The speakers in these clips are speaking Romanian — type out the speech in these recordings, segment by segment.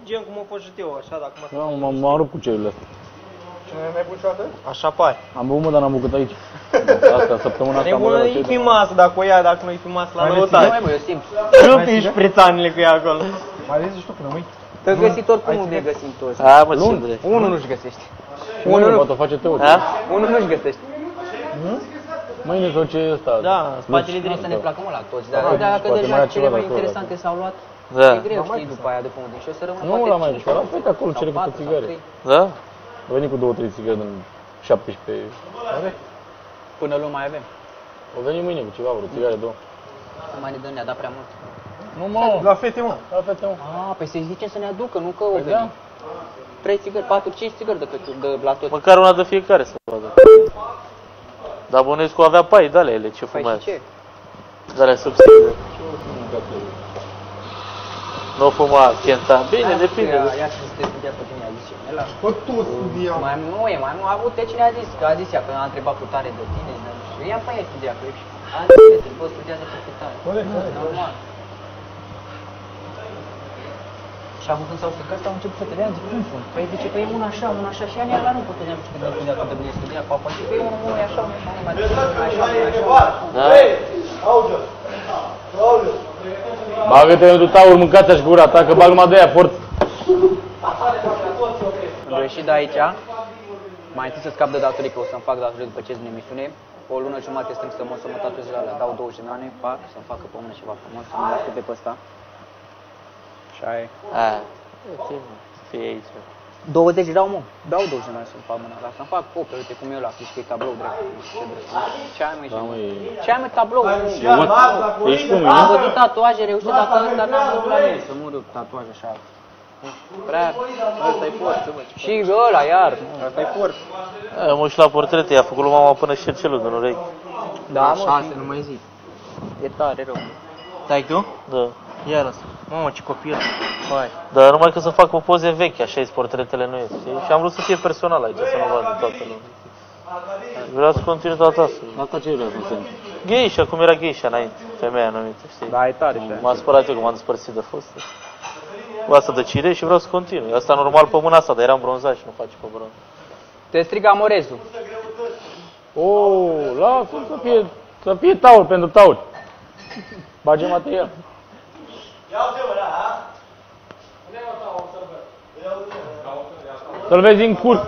gen cum o fost eu, așa, dacă mă Nu, m-am rupt cu cerurile astea. Și nu ai mai băut niciodată? Așa pare. Am băut, mă, dar n-am băut aici. Asta, săptămâna asta am Nebună, băut la e fi masă, dacă o ia, dacă nu-i fi masă la Mai lăutat. Mai bă, eu simt. Nu fi șprițanile cu ea acolo. Mai vezi și tu până mâini? Că găsit oricum nu ne găsim toți. A, mă, ce vrei. Unul nu-și găsește. Mâine poate o face Teo. A? Unul nu-și găsește. Mâine sau ce e ăsta? Da, spatele Nu o să drept. ne placă mă la toți, dar Da, dacă poate mai deja ia cele ceva mai de acolo, interesante s-au luat, Da. e greu, știi, după aia de pe unde. Și o să rămână Nu poate la mai 5 mișcat, la acolo cere sau câte 4 țigare. sau 3. Da? A venit cu 2-3 țigări în 17. Până luni mai avem. O veni mâine cu ceva, vreo țigare, două. Nu mai ne dă, ne-a dat prea mult. Nu, mă, La fete, mă. la fete, mă. Păi să-i zicem să ne aducă, nu că o Păi da. venim. 3 țigări, 4, 5 țigări de la tot. Măcar una de fiecare să vadă. Dar Bănescu avea pai de alea, ele, ce Păi și fumează. ce? De alea subțire. Nu fuma Kenta. Bine, depinde. Ia să te studia pe tine, a zis ce. Ela. Bă, tu studiam. Mai nu e, mai nu a avut cine a zis, că a zis ea, că a întrebat cu tare de tine. Și ia pe ea studia, că a zis că bă, studiază pe tare. Corect, corect. Normal. Și acum când s-au stricat, au început să te dea, zic, cum sunt? Păi zice, păi una așa, și ea la nu puteam să studia cât de bine studia, papa, zice, păi unul e așa, unul e așa, mai așa. Da? Bagă-te pentru taur, mâncați-și gura ta, că bag numai de aia, forță. Am ieșit de aici, mai întâi să scap de datorii, că o să-mi fac datorii după ce din emisiune. O lună jumate strâng să mă tatuez la alea, dau 20 de ani, fac, să-mi facă pe mână ceva frumos, să mă las pe ăsta. Și aia e. A, ce mă, fie aici. 20 dau, mă, dau 20 de ani să-mi fac mâna, dar să-mi fac pope, uite cum eu la fișcă, e tablou drept, ce drept. Ce ai mai Da, mă, e... Ce ai mai tablou? Ești cu Am mine? văzut tatuaje reușite, dar n-am văzut la mine, să mă rog tatuaje așa. Prea, Ăsta-i forță, mă. și ăla, iar. Asta-i forță. Eu mă și la portrete, i-a făcut lui mama până șercelul din urechi. Da, mă, așa, nu mai zic. E tare rău. Tai-tu? Da. Iar asta. Mamă, ce copil. Hai. Dar numai că să fac o poze vechi, așa e, portretele nu ies, știi? Și am vrut să fie personal aici, să nu vadă toată lumea. Vreau să continui toată asta. Asta ce vreau să însemn? Geisha, cum era geisha înainte, femeia numită, știi? Da, e tare și aia. M-am spărat eu că m-am despărțit de fostă. Cu asta de cireș și vreau să continui. Asta normal pe mâna asta, dar eram bronzat și nu face pe bronz. Te strigă Amorezul. Lasă să fie taur pentru taur. Bage material. Să-l vezi în curs.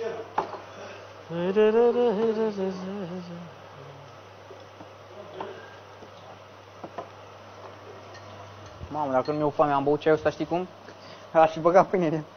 Mamă, dacă nu mi-e o foame, am băut ceaiul ăsta, știi cum? Aș fi băgat pâine în el.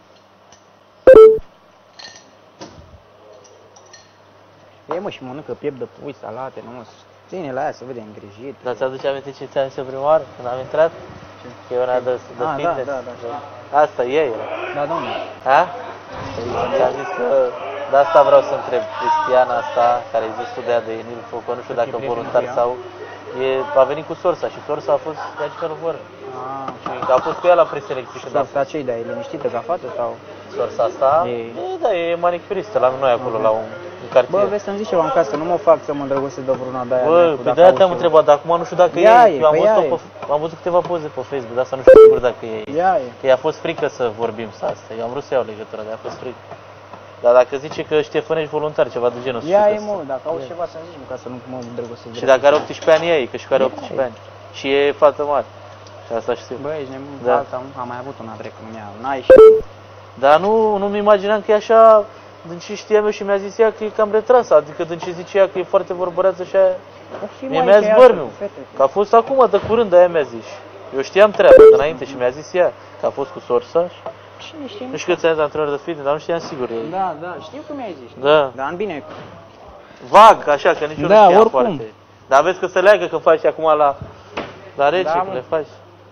E, mă, și mănâncă piept de pui, salate, nu mă, ține la aia să vede îngrijit. Dar ți-aduce aminte ce ți-am zis prima oară, când am intrat? Că e una de fitness. Da. Asta e ea. Da, domnule. Ha? Ți-am zis că de asta vreau să întreb Cristiana asta, care e zis de ea de Enil Focă, nu știu dacă voluntar sau... a venit cu Sorsa și Sorsa a fost de aici vor. Și a fost cu ea la preselecție. Sorsa ce-i, dar e liniștită ca fată sau? Sorsa asta? Da, e manicuristă la noi acolo, la un cartier. Bă, vezi să-mi zici ceva în casă, nu mă fac să mă îndrăgostesc de vreuna de aia. Bă, pe de-aia te-am întrebat, dar acum nu știu dacă e. Eu am văzut câteva poze pe Facebook, dar asta nu știu sigur dacă e. Că i-a fost frică să vorbim să asta. Eu am vrut să iau legătura, dar i-a fost frică. Dar dacă zice că Ștefănești voluntar, ceva de genul. Ia e, mă, dacă auzi ceva să-mi zici, ca să nu mă îndrăgostesc. Și dacă are 18 ani, e, că și care are 18 ani. Și e fată mare. Și asta știu. Bă, ești nebun, alta, am mai avut una drept, nu mi-a, n-ai și... Dar nu-mi imaginam că e așa, din ce știam eu și mi-a zis ea că e cam retrasă, adică din ce zice ea că e foarte vorbăreață și aia... Mie mi-a zis bărmiu, că a fost acum de curând, de-aia mi-a zis. Eu știam treaba de înainte și mi-a zis ea că a fost cu Sorsa și... Nu știu că ți-am zis antrenor de fitness, dar nu știam sigur. Da, știu cum mi-ai zis. Da. Dar în bine. Vag, așa, că nici eu nu știam foarte. Dar vezi că se leagă că faci acum la rece, că le faci.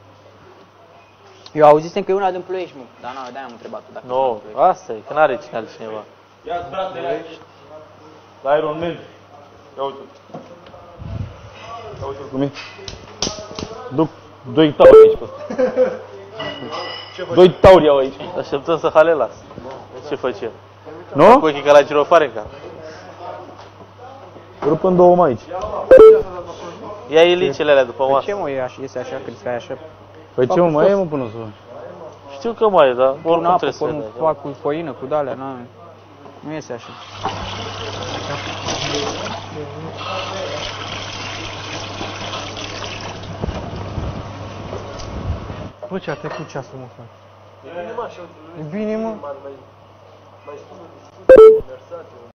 Eu auzisem că e una din Ploiești, mă, dar de-aia am întrebat tu dacă... Nu, asta e, că n-are cine altcineva. Ia-ți bratele aici. La Iron Man. Ia uite-l. Ia uite-l cu mine. Duc 2 tauri aici pe ăsta. 2 tauri iau aici. Așteptăm să halelas. Ce face? Nu? Cu ochii ca la girofarenca. Rup în două mai aici. Ia elicele alea după masă. Ce mă, este așa, crezi că e așa? Păi ce mă, mai e mă până să... știu că mai e, dar Pun oricum apă, trebuie să pun vedem. fac cu făină, cu de-alea, nu iese așa. Bă, ce a trecut ceasul, mă, frate. E bine, mă.